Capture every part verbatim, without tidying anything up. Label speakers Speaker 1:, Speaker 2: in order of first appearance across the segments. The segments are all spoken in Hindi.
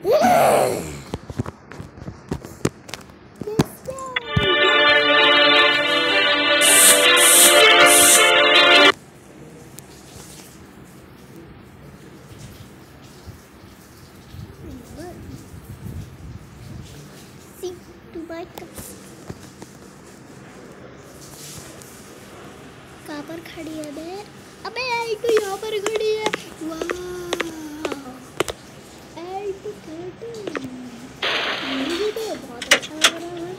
Speaker 1: कहाँ पर खड़ी है बे? अबे आई तो यहाँ पर खड़ी है। वाह आई तो खड़ी, मुझे तो बहुत अच्छा लग रहा है।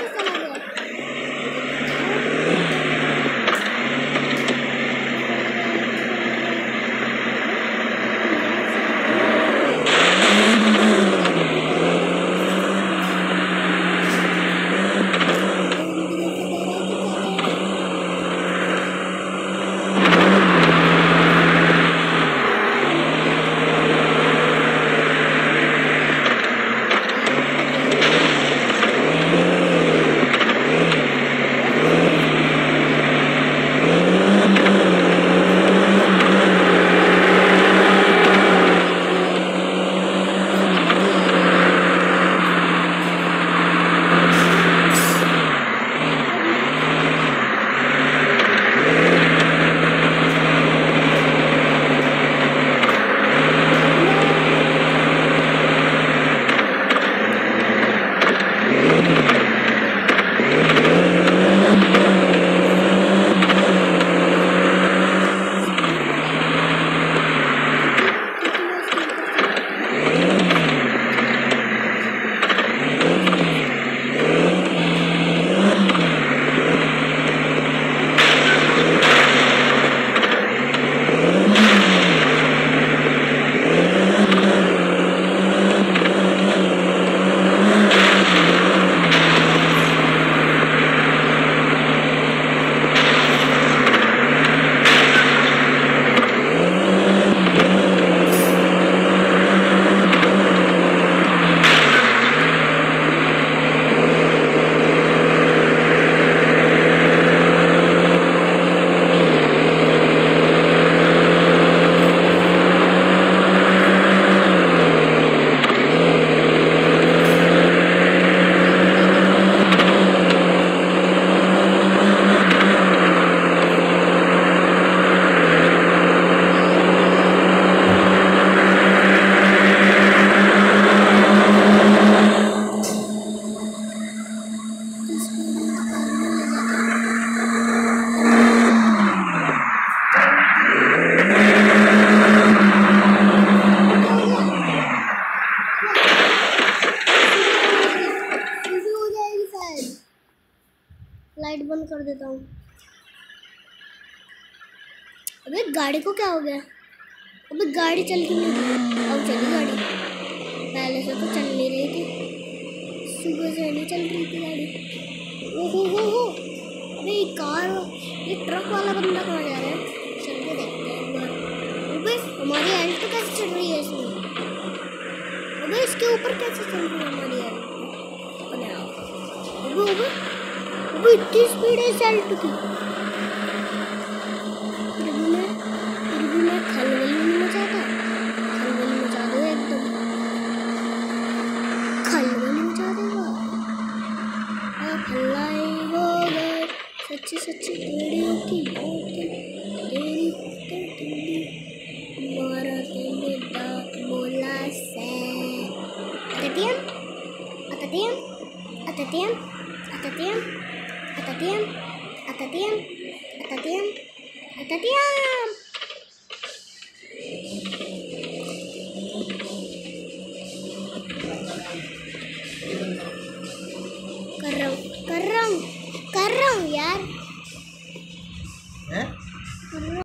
Speaker 1: चला गया। लाइट बंद कर देता हूँ। अबे गाड़ी को क्या हो गया? अबे गाड़ी चल क्यों नहीं रही? अब चली गाड़ी, पहले से तो चल नहीं रही थी, सुबह से नहीं चल रही थी गाड़ी। ओहो हो हो, अबे ये कार, ये ट्रक वाला बंदा कहाँ जा रहा है? चल के देखते हैं एक बार। अबे हमारी एंड तो कैसे चल रही है इसमें? अबे इसके ऊपर कैसे चल रही है हमारी एंड? अबे अबे अबे इतनी स्पीड है सेल्ट की। खलबली मचा था, खलबली मचा दो एकदम, खलबली मचा देगा। हल्लाई हो गए सच्ची सच्ची बेड़ियों की बोतल, तेरी तेरी मारा तेरे दांत बोला से। अततियम अततियम अततियम अततियम अततियम अततियम अततियम अततियम